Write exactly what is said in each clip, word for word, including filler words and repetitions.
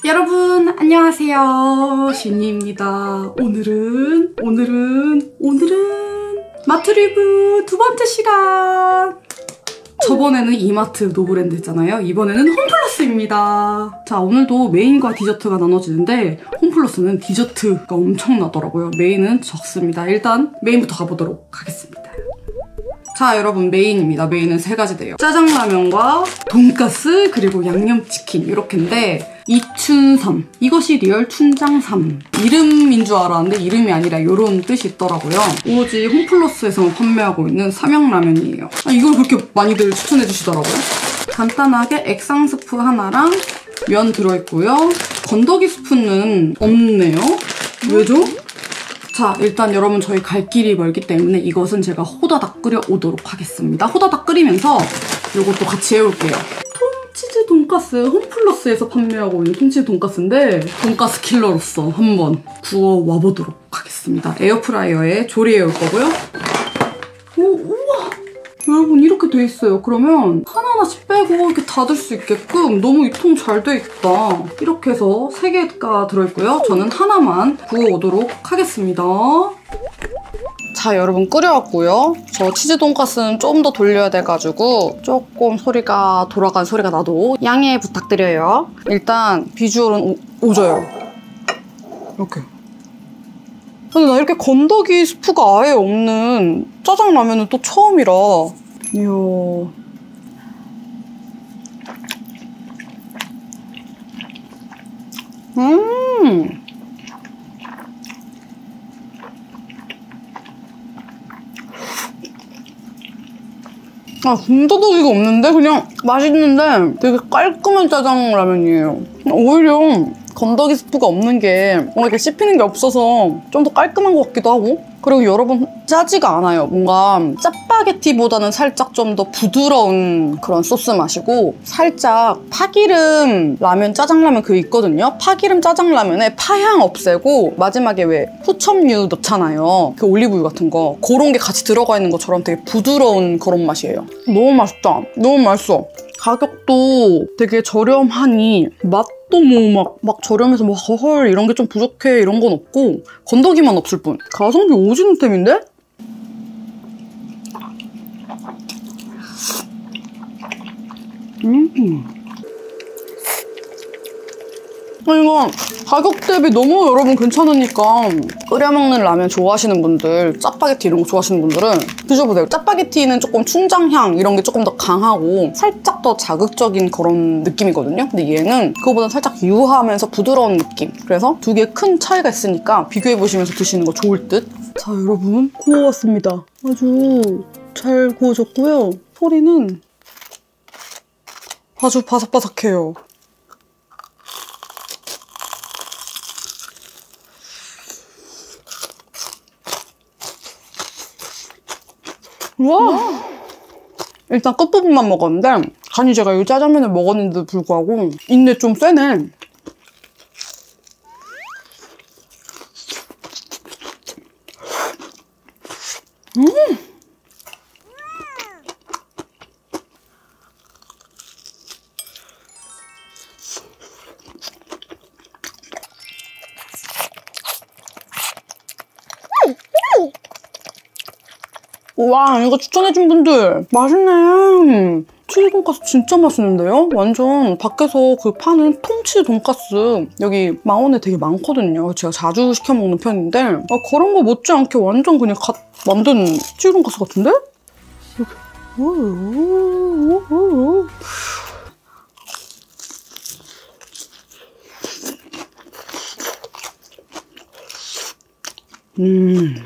여러분 안녕하세요, 신이입니다. 오늘은 오늘은 오늘은 마트 리뷰 두 번째 시간. 저번에는 이마트 노브랜드 했잖아요. 이번에는 홈플러스입니다. 자, 오늘도 메인과 디저트가 나눠지는데 홈플러스는 디저트가 엄청나더라고요. 메인은 적습니다. 일단 메인부터 가보도록 하겠습니다. 자, 여러분, 메인입니다. 메인은 세 가지돼요. 짜장라면과 돈가스 그리고 양념치킨 이렇게인데 이춘삼, 이것이 리얼 춘장삼. 이름인 줄 알았는데 이름이 아니라 이런 뜻이 있더라고요. 오로지 홈플러스에서만 판매하고 있는 삼양라면이에요. 아, 이걸 그렇게 많이들 추천해주시더라고요. 간단하게 액상 스프 하나랑 면 들어있고요. 건더기 스프는 없네요. 왜죠? 자, 일단 여러분 저희 갈 길이 멀기 때문에 이것은 제가 호다닥 끓여오도록 하겠습니다. 호다닥 끓이면서 이것도 같이 해올게요. 통치즈 돈가스, 홈플러스에서 판매하고 있는 통치즈 돈가스인데 돈가스 킬러로서 한번 구워와보도록 하겠습니다. 에어프라이어에 조리해올 거고요. 오, 우와! 여러분 이렇게 돼 있어요. 그러면 하나하나씩 빼고 이렇게 닫을 수 있게끔 너무 유통 잘 돼 있다. 이렇게 해서 세 개가 들어있고요. 저는 하나만 구워오도록 하겠습니다. 자, 여러분 끓여왔고요. 저 치즈 돈가스는 좀 더 돌려야 돼가지고 조금 소리가 돌아간 소리가 나도 양해 부탁드려요. 일단 비주얼은 오, 오져요. 이렇게. 근데 나 이렇게 건더기 스프가 아예 없는 짜장라면은 또 처음이라. 이야. 음. 아, 군더더기가 없는데? 그냥 맛있는데 되게 깔끔한 짜장라면이에요. 오히려 건더기 스프가 없는 게 뭔가 이렇게 씹히는 게 없어서 좀 더 깔끔한 것 같기도 하고. 그리고 여러분 짜지가 않아요. 뭔가 짜파게티보다는 살짝 좀 더 부드러운 그런 소스 맛이고, 살짝 파기름 라면 짜장라면 그 있거든요. 파기름 짜장라면에 파향 없애고 마지막에 왜 후첨유 넣잖아요. 그 올리브유 같은 거, 그런 게 같이 들어가 있는 것처럼 되게 부드러운 그런 맛이에요. 너무 맛있다. 너무 맛있어. 가격도 되게 저렴하니 맛도 뭐 막 막 저렴해서 뭐 허헐 이런 게 좀 부족해 이런 건 없고, 건더기만 없을 뿐. 가성비 오지는 템인데? 음. 이거 가격 대비 너무 여러분 괜찮으니까 끓여 먹는 라면 좋아하시는 분들, 짜파게티 이런 거 좋아하시는 분들은 드셔보세요. 짜파게티는 조금 춘장향 이런 게 조금 더 강하고 살짝 더 자극적인 그런 느낌이거든요. 근데 얘는 그거보다 살짝 유하면서 부드러운 느낌. 그래서 두 개 큰 차이가 있으니까 비교해보시면서 드시는 거 좋을 듯. 자, 여러분 구워왔습니다. 아주 잘 구워졌고요. 소리는 아주 바삭바삭해요. 와! 일단 끝부분만 먹었는데 간이 제가 이 짜장면을 먹었는데도 불구하고 인내 좀 세네. 음! 와, 이거 추천해준 분들 맛있네. 치즈 돈가스 진짜 맛있는데요? 완전 밖에서 그 파는 통치즈 돈가스 여기 망원에 되게 많거든요. 제가 자주 시켜 먹는 편인데 아, 그런 거 못지않게 완전 그냥 갓 만든 치즈 돈가스 같은데? 이렇게. 음.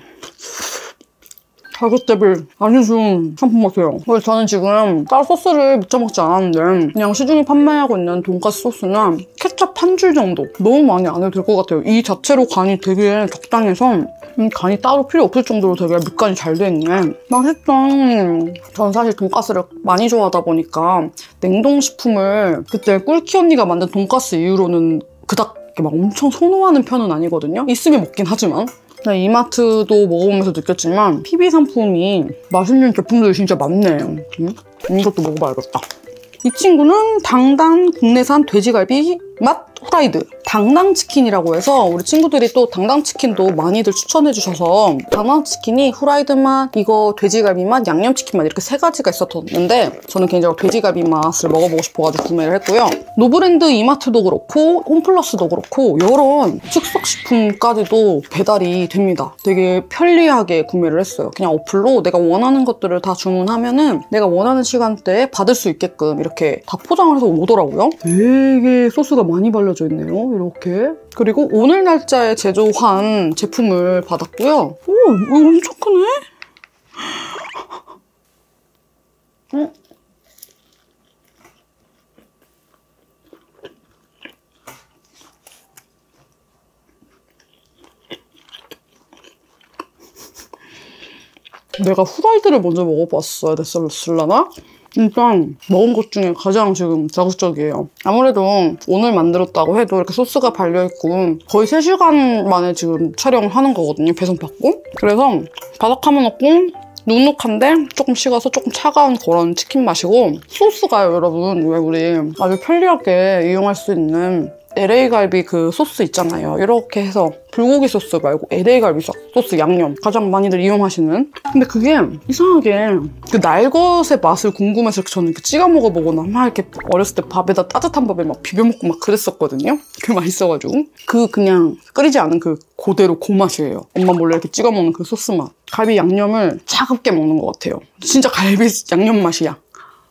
가격 대비 아주 좋은 상품 같아요. 그래서 저는 지금 따로 소스를 묻혀 먹지 않았는데 그냥 시중에 판매하고 있는 돈가스 소스나 케첩 한 줄 정도, 너무 많이 안 해도 될 것 같아요. 이 자체로 간이 되게 적당해서 간이 따로 필요 없을 정도로 되게 밑간이 잘 돼 있네. 맛있다. 전 사실 돈가스를 많이 좋아하다 보니까 냉동식품을 그때 꿀키 언니가 만든 돈가스 이후로는 그닥 막 엄청 선호하는 편은 아니거든요. 있으면 먹긴 하지만. 이마트도 먹어보면서 느꼈지만 피비 상품이 맛있는 제품들이 진짜 많네요. 음? 이것도 먹어봐야겠다. 이 친구는 당단 국내산 돼지갈비 맛 후라이드 당당치킨이라고 해서 우리 친구들이 또 당당치킨도 많이들 추천해 주셔서 당당치킨이 후라이드 맛, 이거 돼지갈비 맛, 양념치킨 맛 이렇게 세 가지가 있었는데 저는 개인적으로 돼지갈비 맛을 먹어보고 싶어가지고 구매를 했고요. 노브랜드 이마트도 그렇고 홈플러스도 그렇고 이런 즉석식품까지도 배달이 됩니다. 되게 편리하게 구매를 했어요. 그냥 어플로 내가 원하는 것들을 다 주문하면은 내가 원하는 시간대에 받을 수 있게끔 이렇게 다 포장을 해서 오더라고요. 되게 소스가 많이 발려져 있네요. 이렇게. 그리고 오늘 날짜에 제조한 제품을 받았고요. 오, 이거 엄청 크네? 어? 내가 후라이드를 먼저 먹어봤어야 됐을라나? 일단 먹은 것 중에 가장 지금 자극적이에요. 아무래도 오늘 만들었다고 해도 이렇게 소스가 발려있고 거의 세 시간 만에 지금 촬영을 하는 거거든요. 배송받고. 그래서 바삭함은 없고 눅눅한데 조금 식어서 조금 차가운 그런 치킨 맛이고 소스가요, 여러분. 왜 우리 아주 편리하게 이용할 수 있는 엘에이 갈비 그 소스 있잖아요. 이렇게 해서 불고기 소스 말고 엘에이 갈비 소스 양념 가장 많이들 이용하시는. 근데 그게 이상하게 그 날것의 맛을 궁금해서 저는 이렇게 찍어 먹어보거나 막 이렇게 어렸을 때 밥에다 따뜻한 밥에 막 비벼 먹고 막 그랬었거든요. 그게 맛있어가지고 그 그냥 끓이지 않은 그 그대로 그 맛이에요. 엄마 몰래 이렇게 찍어 먹는 그 소스 맛. 갈비 양념을 차갑게 먹는 것 같아요. 진짜 갈비 양념 맛이야.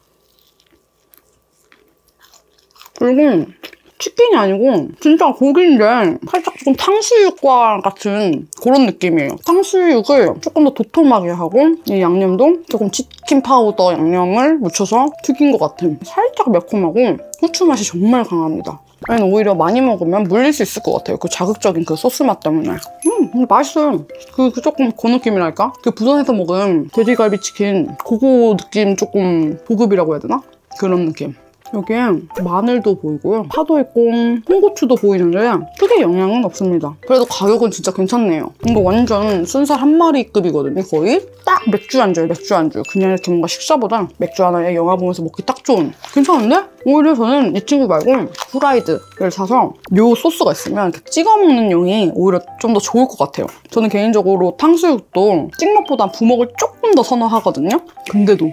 그리고 치킨이 아니고 진짜 고기인데 살짝 조금 탕수육과 같은 그런 느낌이에요. 탕수육을 조금 더 도톰하게 하고 이 양념도 조금 치킨 파우더 양념을 묻혀서 튀긴 것 같은 살짝 매콤하고 후추 맛이 정말 강합니다. 아니, 오히려 많이 먹으면 물릴 수 있을 것 같아요. 그 자극적인 그 소스 맛 때문에. 음, 맛있어요. 그, 그 조금 그 느낌이랄까? 그 부산에서 먹은 돼지갈비 치킨 그거 느낌 조금 보급이라고 해야 되나? 그런 느낌. 여기에 마늘도 보이고요. 파도 있고 홍고추도 보이는데 크게 영향은 없습니다. 그래도 가격은 진짜 괜찮네요. 이거 완전 순살 한 마리급이거든요. 거의 딱 맥주 안주예요. 맥주 안주. 그냥 이렇게 뭔가 식사보다 맥주 하나에 영화 보면서 먹기 딱 좋은. 괜찮은데? 오히려 저는 이 친구 말고 후라이드를 사서 요 소스가 있으면 이렇게 찍어 먹는 용이 오히려 좀 더 좋을 것 같아요. 저는 개인적으로 탕수육도 찍먹보다 부먹을 조금 더 선호하거든요. 근데도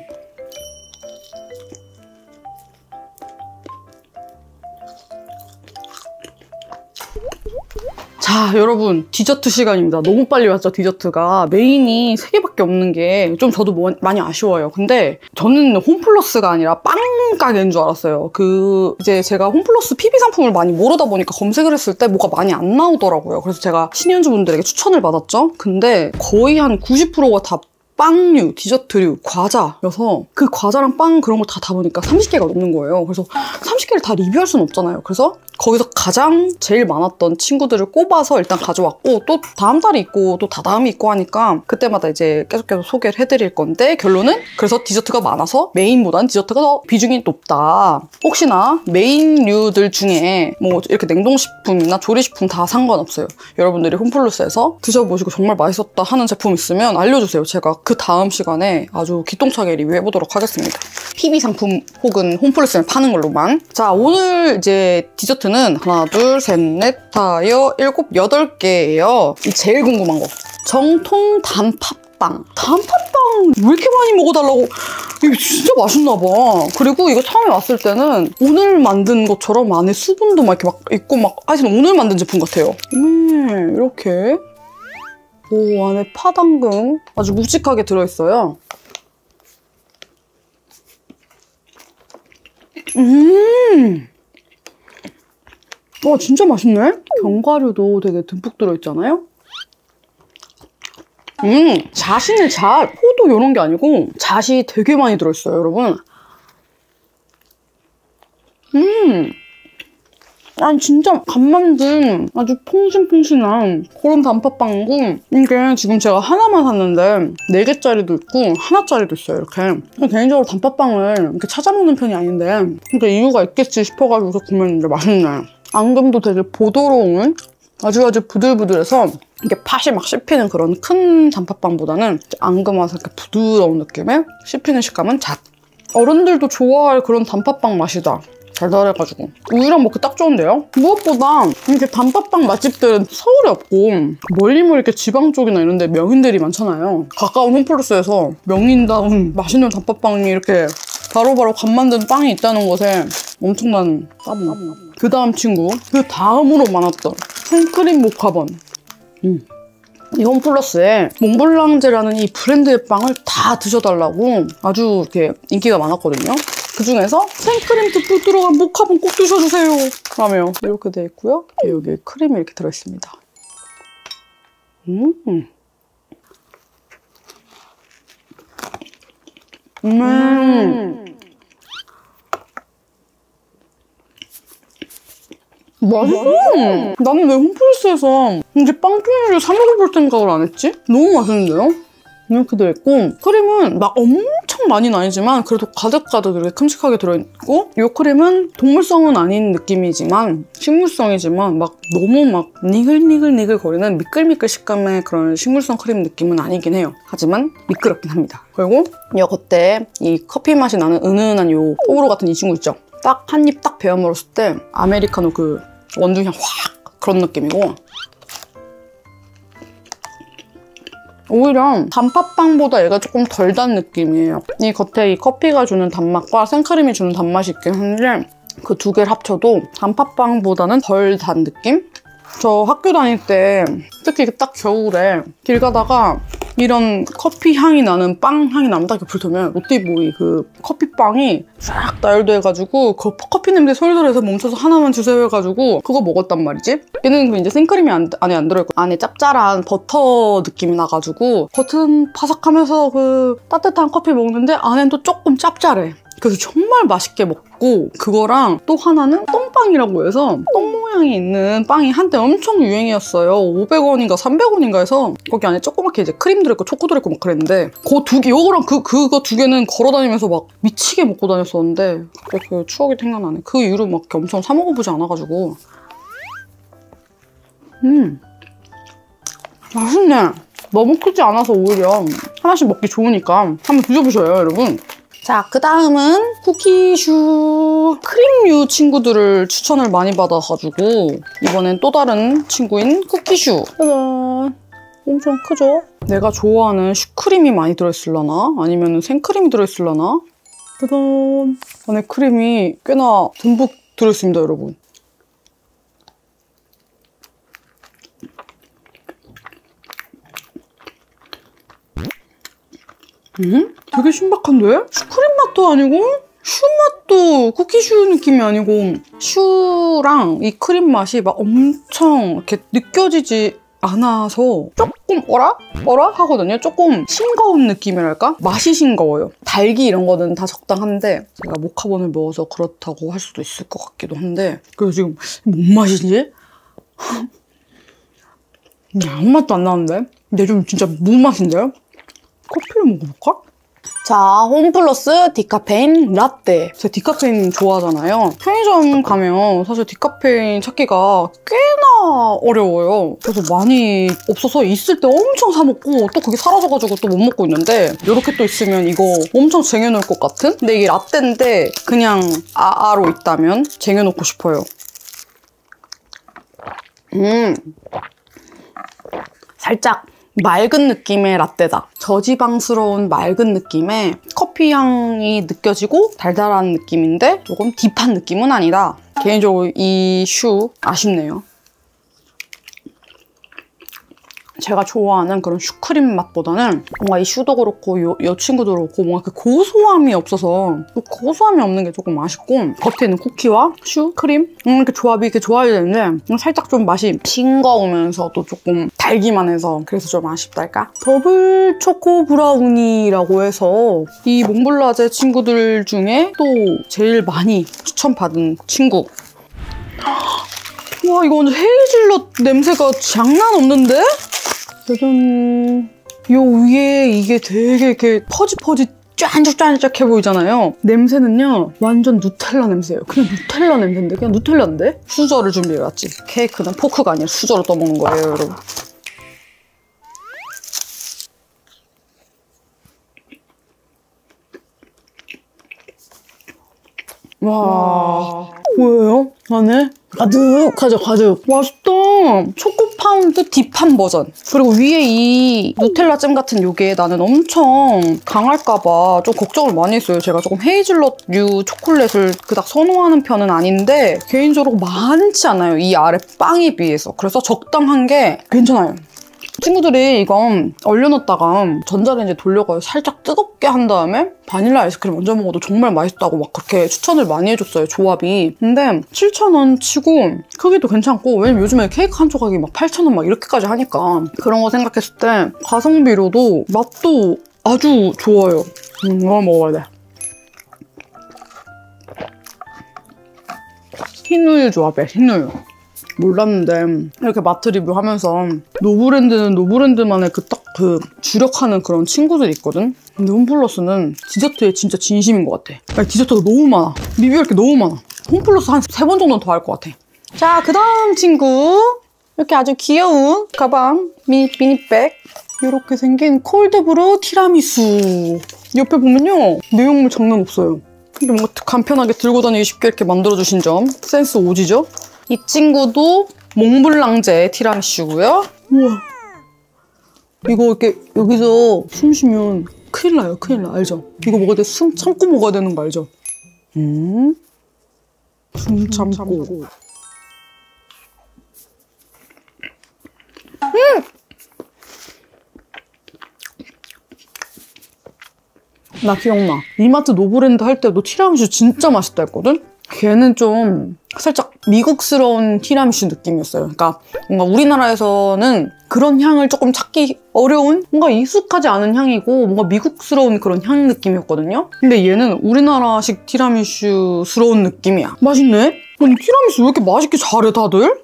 자, 여러분 디저트 시간입니다. 너무 빨리 왔죠, 디저트가. 메인이 세 개밖에 없는 게 좀 저도 뭐, 많이 아쉬워요. 근데 저는 홈플러스가 아니라 빵 가게인 줄 알았어요. 그 이제 제가 홈플러스 피비 상품을 많이 모르다 보니까 검색을 했을 때 뭐가 많이 안 나오더라고요. 그래서 제가 신현주분들에게 추천을 받았죠. 근데 거의 한 구십 퍼센트가 다 빵류, 디저트류, 과자여서 그 과자랑 빵 그런 걸 다 다 보니까 삼십 개가 넘는 거예요. 그래서 삼십 개를 다 리뷰할 수는 없잖아요. 그래서 거기서 가장 제일 많았던 친구들을 꼽아서 일단 가져왔고 또 다음 달이 있고 또 다다음이 있고 하니까 그때마다 이제 계속 계속 소개를 해드릴 건데 결론은 그래서 디저트가 많아서 메인보단 디저트가 더 비중이 높다. 혹시나 메인류들 중에 뭐 이렇게 냉동식품이나 조리식품 다 상관없어요. 여러분들이 홈플러스에서 드셔보시고 정말 맛있었다 하는 제품 있으면 알려주세요. 제가 그 다음 시간에 아주 기똥차게 리뷰해보도록 하겠습니다. 피비 상품 혹은 홈플러스에 파는 걸로만. 자, 오늘 이제 디저트는 하나, 둘, 셋, 넷, 다여, 일곱, 여덟 개예요. 이 제일 궁금한 거. 정통 단팥빵. 단팥빵 왜 이렇게 많이 먹어달라고. 이게 진짜 맛있나 봐. 그리고 이거 처음에 왔을 때는 오늘 만든 것처럼 안에 수분도 막 이렇게 막 있고 막 하여튼 오늘 만든 제품 같아요. 음, 이렇게. 오, 안에 파당근 아주 묵직하게 들어있어요. 음! 와, 진짜 맛있네? 견과류도 되게 듬뿍 들어있잖아요? 음! 자신의 잣, 포도 이런 게 아니고 잣이 되게 많이 들어있어요, 여러분. 음! 아니 진짜 간 만든 아주 퐁신퐁신한 그런 단팥빵이고 이게 지금 제가 하나만 샀는데 네 개짜리도 있고 하나짜리도 있어요. 이렇게 개인적으로 단팥빵을 이렇게 찾아 먹는 편이 아닌데 그러니까 이유가 있겠지 싶어가지고 구매했는데 맛있네. 앙금도 되게 보드러운 아주 아주 부들부들해서 이게 팥이 막 씹히는 그런 큰 단팥빵보다는 앙금 와서 이렇게 부드러운 느낌의 씹히는 식감은 잣. 어른들도 좋아할 그런 단팥빵 맛이다. 달달해가지고 우유랑 먹기 딱 좋은데요? 무엇보다 이렇게 단팥빵 맛집들은 서울에 없고 멀리 멀리 이렇게 지방 쪽이나 이런 데 명인들이 많잖아요. 가까운 홈플러스에서 명인다운 맛있는 단팥빵이 이렇게 바로바로 간 만든 빵이 있다는 것에 엄청난 따봉. 그 다음 친구, 그 다음으로 많았던 생크림 모카본. 음. 이 홈플러스에 몽블랑제라는 이 브랜드의 빵을 다 드셔달라고 아주 이렇게 인기가 많았거든요. 그 중에서 생크림 듬뿍 들어간 모카본 꼭 드셔주세요 라며 이렇게 돼 있고요. 여기 크림이 이렇게 들어있습니다. 음. 음. 맛있어! 음. 나는 왜 홈플러스에서 이제 빵 종류를 사 먹어볼 생각을 안 했지? 너무 맛있는데요? 이렇게 들어있고 크림은 막 엄청 많이는 아니지만 그래도 가득가득 이렇게 큼직하게 들어있고 이 크림은 동물성은 아닌 느낌이지만 식물성이지만 막 너무 막 니글니글니글 거리는 미끌미끌 식감의 그런 식물성 크림 느낌은 아니긴 해요. 하지만 미끄럽긴 합니다. 그리고 이 겉에 이 커피 맛이 나는 은은한 요 호불호 같은 이 친구 있죠? 딱 한 입 딱 베어 물었을 때 아메리카노 그 원두향 확 그런 느낌이고 오히려 단팥빵보다 얘가 조금 덜 단 느낌이에요. 이 겉에 이 커피가 주는 단맛과 생크림이 주는 단맛이 있긴 한데 그 두 개를 합쳐도 단팥빵보다는 덜 단 느낌? 저 학교 다닐 때 특히 딱 겨울에 길 가다가 이런 커피 향이 나는 빵 향이 나면 딱 이렇게 불태우면 롯데보이 그 커피빵이 쫙 나열돼가지고 그 커피 냄새 솔솔해서 멈춰서 하나만 주세요 해가지고 그거 먹었단 말이지. 얘는 그 이제 생크림이 안, 안에 안 들어있고 안에 짭짤한 버터 느낌이 나가지고 겉은 바삭하면서 그 따뜻한 커피 먹는데 안엔 또 조금 짭짤해. 그래서 정말 맛있게 먹고 그거랑 또 하나는 똥빵이라고 해서 똥 모양이 있는 빵이 한때 엄청 유행이었어요. 오백 원인가 삼백 원인가 해서 거기 안에 조그맣게 이제 크림 들어있고 초코 들어있고 막 그랬는데 그 두 개, 요거랑 그, 그거 두 개는 걸어다니면서 막 미치게 먹고 다녔었는데 그 추억이 생각나네. 그 이후로 막 엄청 사 먹어보지 않아가지고 음 맛있네. 너무 크지 않아서 오히려 하나씩 먹기 좋으니까 한번 드셔보셔요 여러분. 자, 그 다음은 쿠키슈 크림류 친구들을 추천을 많이 받아가지고 이번엔 또 다른 친구인 쿠키슈. 짜잔. 엄청 크죠? 내가 좋아하는 슈크림이 많이 들어있을라나? 아니면 생크림이 들어있을라나? 짜잔. 안에 크림이 꽤나 듬뿍 들어있습니다, 여러분. 음? 되게 신박한데? 슈크림 맛도 아니고 슈 맛도 쿠키슈 느낌이 아니고 슈랑 이 크림 맛이 막 엄청 이렇게 느껴지지 않아서 조금 어라? 어라? 하거든요. 조금 싱거운 느낌이랄까? 맛이 싱거워요. 달기 이런 거는 다 적당한데 제가 모카본을 먹어서 그렇다고 할 수도 있을 것 같기도 한데 그래서 지금 뭔 맛이지? 아무 맛도 안 나는데? 근데 좀 진짜 무슨 맛인데요? 커피를 먹어볼까? 자, 홈플러스 디카페인 라떼. 제가 디카페인 좋아하잖아요. 편의점 가면 사실 디카페인 찾기가 꽤나 어려워요. 그래서 많이 없어서 있을 때 엄청 사 먹고 또 그게 사라져가지고 또 못 먹고 있는데 이렇게 또 있으면 이거 엄청 쟁여놓을 것 같은? 근데 이게 라떼인데 그냥 아아로 있다면 쟁여놓고 싶어요. 음, 살짝 맑은 느낌의 라떼다. 저지방스러운 맑은 느낌의 커피 향이 느껴지고 달달한 느낌인데 조금 딥한 느낌은 아니다. 개인적으로 이 슈 아쉽네요. 제가 좋아하는 그런 슈크림 맛보다는 뭔가 이 슈도 그렇고 요, 요 친구도 그렇고 뭔가 그 고소함이 없어서 그 고소함이 없는 게 조금 아쉽고 겉에 있는 쿠키와 슈, 크림 음, 이렇게 조합이 이렇게 좋아야 되는데 살짝 좀 맛이 싱거우면서도 조금 달기만 해서 그래서 좀 아쉽달까? 더블 초코 브라우니라고 해서 이 몽블라제 친구들 중에 또 제일 많이 추천받은 친구. 와, 이거 완전 헤이즐넛 냄새가 장난 없는데? 짜잔. 요 위에 이게 되게 이렇게 퍼지퍼지 쫀득쫀득해 보이잖아요. 냄새는요, 완전 누텔라 냄새예요. 그냥 누텔라 냄새인데? 그냥 누텔라인데? 수저를 준비해왔지. 케이크는 포크가 아니라 수저로 떠먹는 거예요, 여러분. 와, 뭐예요? 안에? 가득하죠, 가득. 맛있다. 초코 파운드 딥한 버전. 그리고 위에 이 누텔라 잼 같은 요게 나는 엄청 강할까봐 좀 걱정을 많이 했어요. 제가 조금 헤이즐넛류 초콜릿을 그닥 선호하는 편은 아닌데 개인적으로 많지 않아요. 이 아래 빵에 비해서. 그래서 적당한 게 괜찮아요. 친구들이 이건 얼려놨다가 전자레인지에 돌려가지고 살짝 뜨겁게 한 다음에 바닐라 아이스크림 얹어 먹어도 정말 맛있다고 막 그렇게 추천을 많이 해줬어요, 조합이. 근데 칠천 원 치고 크기도 괜찮고, 왜냐면 요즘에 케이크 한 조각이 막 팔천 원 막 이렇게까지 하니까 그런 거 생각했을 때 가성비로도 맛도 아주 좋아요. 음, 이거 먹어야 돼. 흰우유 조합이야, 흰우유. 몰랐는데 이렇게 마트 리뷰하면서 노브랜드는 노브랜드만의 그 딱 그 주력하는 그런 친구들이 있거든? 근데 홈플러스는 디저트에 진짜 진심인 것 같아. 아니, 디저트가 너무 많아. 리뷰할 게 너무 많아. 홈플러스 한 세 번 정도는 더 할 것 같아. 자, 그 다음 친구. 이렇게 아주 귀여운 가방, 미니, 미니백. 이렇게 생긴 콜드브루 티라미수. 옆에 보면요, 내용물 장난 없어요. 이게 뭔가 간편하게 들고 다니기 쉽게 이렇게 만들어주신 점 센스 오지죠? 이 친구도 몽블랑제 티라미슈고요. 우와. 이거 이렇게 여기서 숨 쉬면 큰일 나요, 큰일 나. 알죠? 이거 먹을 때 숨 참고 먹어야 되는 거 알죠? 음? 숨 참고. 음! 나 기억나. 이마트 노브랜드 할 때도 티라미슈 진짜 맛있다 했거든? 걔는 좀 살짝 미국스러운 티라미슈 느낌이었어요. 그러니까 뭔가 우리나라에서는 그런 향을 조금 찾기 어려운, 뭔가 익숙하지 않은 향이고 뭔가 미국스러운 그런 향 느낌이었거든요. 근데 얘는 우리나라식 티라미슈스러운 느낌이야. 맛있네? 아니, 티라미슈 왜 이렇게 맛있게 잘해 다들?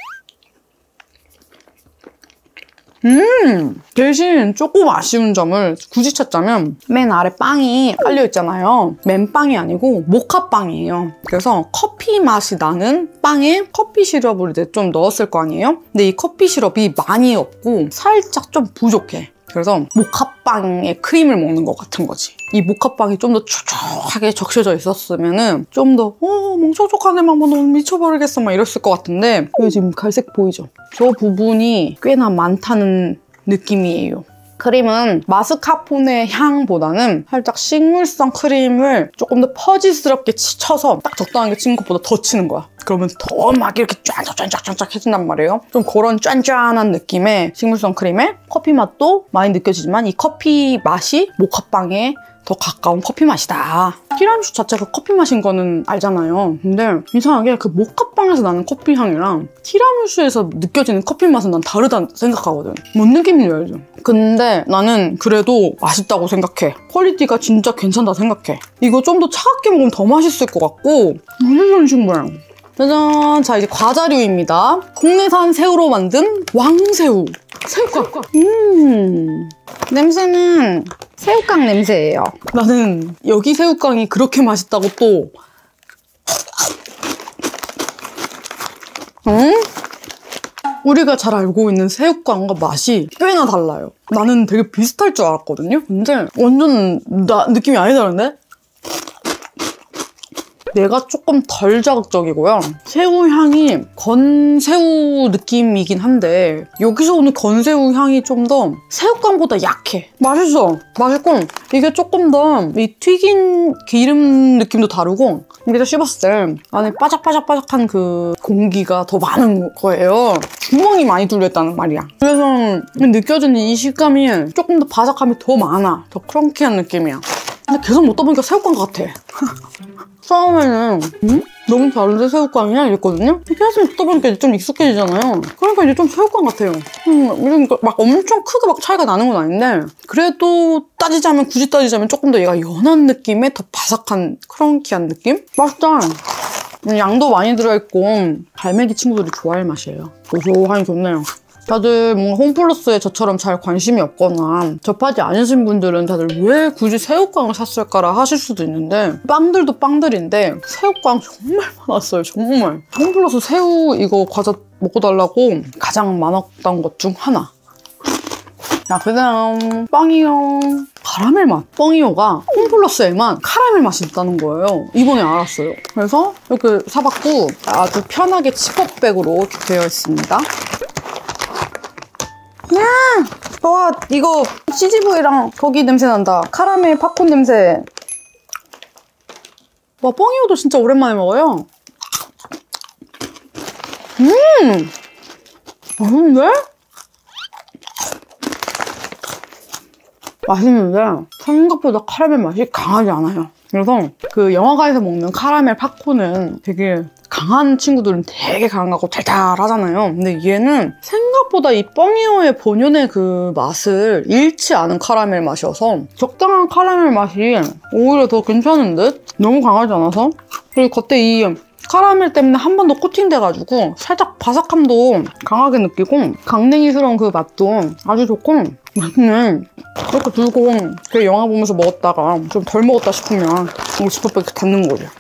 음! 대신 조금 아쉬운 점을 굳이 찾자면 맨 아래 빵이 깔려있잖아요. 맨빵이 아니고 모카빵이에요. 그래서 커피 맛이 나는 빵에 커피 시럽을 이제 좀 넣었을 거 아니에요? 근데 이 커피 시럽이 많이 없고 살짝 좀 부족해. 그래서 모카빵에 크림을 먹는 것 같은 거지. 이 모카빵이 좀 더 촉촉하게 적셔져 있었으면 좀 더 어, 멍촉촉하네, 막 너무 미쳐버리겠어 막 이랬을 것 같은데, 여기 지금 갈색 보이죠? 저 부분이 꽤나 많다는 느낌이에요. 크림은 마스카포네 향보다는 살짝 식물성 크림을 조금 더 퍼지스럽게 쳐서 딱 적당하게 친 것보다 더 치는 거야. 그러면 더 막 이렇게 쫀쫀쫀쫀쫀 해진단 말이에요. 좀 그런 쫀쫀한 느낌의 식물성 크림에 커피 맛도 많이 느껴지지만 이 커피 맛이 모카빵에 더 가까운 커피 맛이다. 티라미슈 자체가 커피 맛인 거는 알잖아요. 근데 이상하게 그 모카빵에서 나는 커피 향이랑 티라미슈에서 느껴지는 커피 맛은 난 다르다 생각하거든. 뭔 느낌인지 알죠? 근데 나는 그래도 맛있다고 생각해. 퀄리티가 진짜 괜찮다 생각해. 이거 좀 더 차갑게 먹으면 더 맛있을 것 같고 무슨 친구야. 짜잔! 자, 이제 과자류입니다. 국내산 새우로 만든 왕새우. 새우깡! 음, 냄새는 새우깡 냄새예요. 나는 여기 새우깡이 그렇게 맛있다고 또 응? 우리가 잘 알고 있는 새우깡과 맛이 꽤나 달라요. 나는 되게 비슷할 줄 알았거든요? 근데 완전 나 느낌이 아예 다른데? 얘가 조금 덜 자극적이고요. 새우 향이 건새우 느낌이긴 한데 여기서 오는 건새우 향이 좀 더 새우깡보다 약해. 맛있어. 맛있고 이게 조금 더 이 튀긴 기름 느낌도 다르고 여기다 씹었을 때 안에 바삭바삭바삭한 그 공기가 더 많은 거예요. 구멍이 많이 뚫렸다는 말이야. 그래서 느껴지는 이 식감이 조금 더 바삭함이 더 많아. 더 크런키한 느낌이야. 근데 계속 먹다 보니까 새우깡 같아. 처음에는 음? 너무 다른데 새우깡이야? 이랬거든요? 계속 먹다 보니까 이제 좀 익숙해지잖아요. 그러니까 이제 좀 새우깡 같아요. 음, 막 엄청 크게 막 차이가 나는 건 아닌데 그래도 따지자면, 굳이 따지자면 조금 더 얘가 연한 느낌의 더 바삭한 크런키한 느낌? 맛있다. 양도 많이 들어있고 갈매기 친구들이 좋아할 맛이에요. 고소하니 좋네요. 다들 뭔가 홈플러스에 저처럼 잘 관심이 없거나 접하지 않으신 분들은 다들 왜 굳이 새우깡을 샀을까라 하실 수도 있는데 빵들도 빵들인데 새우깡 정말 많았어요. 정말. 홈플러스 새우 이거 과자 먹고 달라고 가장 많았던 것 중 하나. 자, 그 다음 빵이요. 카라멜 맛. 뻥이오가 홈플러스에만 카라멜 맛이 있다는 거예요. 이번에 알았어요. 그래서 이렇게 사봤고 아주 편하게 지퍼백으로 이렇게 되어 있습니다. 야! 와, 이거 씨지브이랑 거기 냄새 난다. 카라멜 팝콘 냄새. 와, 뻥이오도 진짜 오랜만에 먹어요. 음! 맛있는데? 맛있는데 생각보다 카라멜 맛이 강하지 않아요. 그래서 그 영화관에서 먹는 카라멜 팝콘은 되게 강한 친구들은 되게 강한 거고 달달하잖아요. 근데 얘는 생각보다 이 뻥이오의 본연의 그 맛을 잃지 않은 카라멜 맛이어서 적당한 카라멜 맛이 오히려 더 괜찮은 듯? 너무 강하지 않아서. 그리고 겉에 이 카라멜 때문에 한 번 더 코팅돼가지고 살짝 바삭함도 강하게 느끼고 강냉이스러운 그 맛도 아주 좋고 맛있네. 이렇게 들고 그 영화 보면서 먹었다가 좀 덜 먹었다 싶으면 이거 지퍼백 이렇게 닫는 거죠.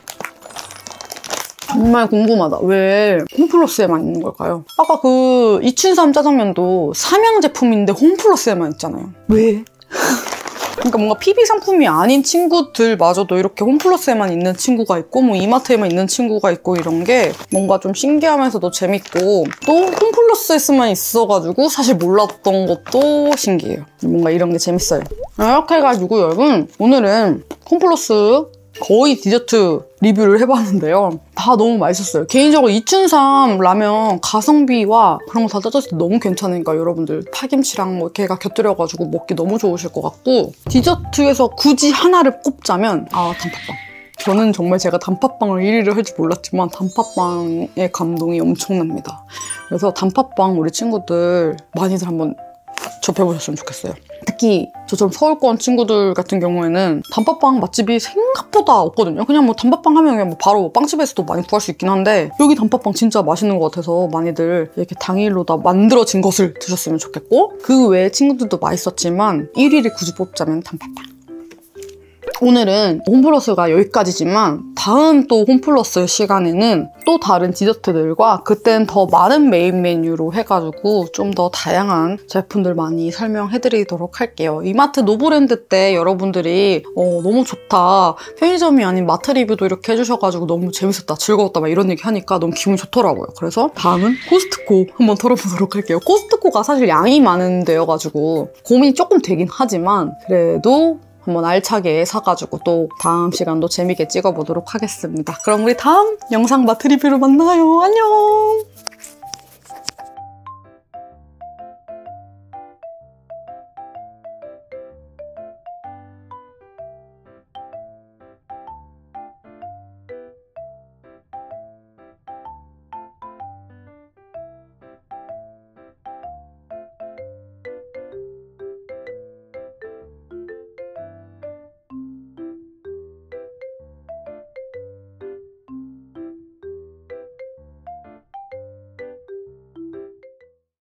정말 궁금하다. 왜 홈플러스에만 있는 걸까요? 아까 그 이춘삼 짜장면도 삼양 제품인데 홈플러스에만 있잖아요. 왜? 그러니까 뭔가 피비 상품이 아닌 친구들마저도 이렇게 홈플러스에만 있는 친구가 있고 뭐 이마트에만 있는 친구가 있고 이런 게 뭔가 좀 신기하면서도 재밌고 또 홈플러스에서만 있어가지고 사실 몰랐던 것도 신기해요. 뭔가 이런 게 재밌어요. 이렇게 해가지고 여러분 오늘은 홈플러스 거의 디저트 리뷰를 해봤는데요. 다 너무 맛있었어요. 개인적으로 이춘삼 라면 가성비와 그런 거 다 따졌을 때 너무 괜찮으니까 여러분들 파김치랑 뭐 이렇게가 곁들여가지고 먹기 너무 좋으실 것 같고 디저트에서 굳이 하나를 꼽자면 아 단팥빵. 저는 정말 제가 단팥빵을 일 위를 할지 몰랐지만 단팥빵의 감동이 엄청납니다. 그래서 단팥빵 우리 친구들 많이들 한번 접해보셨으면 좋겠어요. 특히 저처럼 서울권 친구들 같은 경우에는 단팥빵 맛집이 생각보다 없거든요. 그냥 뭐 단팥빵 하면 그냥 뭐 바로 빵집에서도 많이 구할 수 있긴 한데 여기 단팥빵 진짜 맛있는 것 같아서 많이들 이렇게 당일로 다 만들어진 것을 드셨으면 좋겠고 그 외에 친구들도 맛있었지만 일 위를 굳이 뽑자면 단팥빵. 오늘은 홈플러스가 여기까지지만 다음 또 홈플러스 시간에는 또 다른 디저트들과 그땐 더 많은 메인 메뉴로 해가지고 좀 더 다양한 제품들 많이 설명해드리도록 할게요. 이마트 노브랜드 때 여러분들이 어, 너무 좋다. 편의점이 아닌 마트 리뷰도 이렇게 해주셔가지고 너무 재밌었다, 즐거웠다 막 이런 얘기 하니까 너무 기분이 좋더라고요. 그래서 다음은 코스트코 한번 털어보도록 할게요. 코스트코가 사실 양이 많은 데여가지고 고민이 조금 되긴 하지만 그래도 한번 알차게 사가지고 또 다음 시간도 재밌게 찍어보도록 하겠습니다. 그럼 우리 다음 영상 마트 리뷰로 만나요. 안녕!